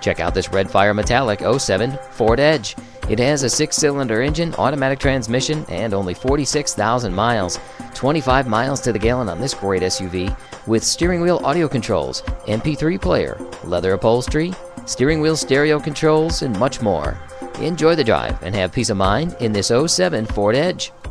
Check out this Red Fire Metallic '07 Ford Edge. It has a 6-cylinder engine, automatic transmission, and only 46,000 miles. 25 miles to the gallon on this great SUV with steering wheel audio controls, MP3 player, leather upholstery, steering wheel stereo controls, and much more. Enjoy the drive and have peace of mind in this '07 Ford Edge.